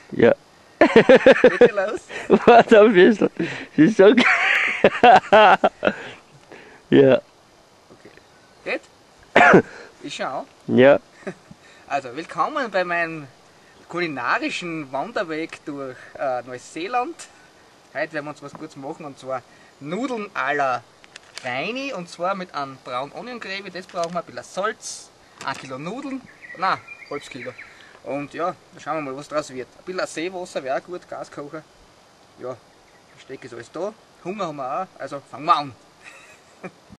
Ja. Geht schon los? Warte ein bisschen. Das ist so geil. Ja. Okay. Geht? Ich schau. Ja. Also, willkommen bei meinem kulinarischen Wanderweg durch Neuseeland. Heute werden wir uns was Gutes machen, und zwar Nudeln à la Reini, und zwar mit einem Brown Onion Gravy. Das brauchen wir, ein bisschen Salz, 1 Kilo Nudeln, nein, halbes Kilo. Und ja, dann schauen wir mal, was draus wird. Ein bisschen Seewasser wäre auch gut, Gaskocher. Ja, Besteck ist alles da. Hunger haben wir auch, also fangen wir an.